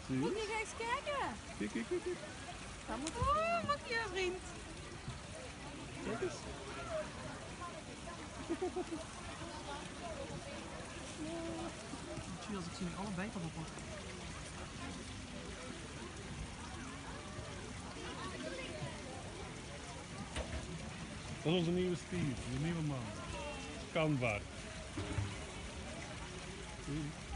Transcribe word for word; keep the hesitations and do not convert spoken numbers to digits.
Moet je eens kijken? Kijk, kijk, kijk, kijk. Oh, Mathieu, vriend. Kijk eens. Zie als ik zie allebei kan oppakken. Dat is onze nieuwe Steve, de nieuwe man. Kanbaar. Zie je?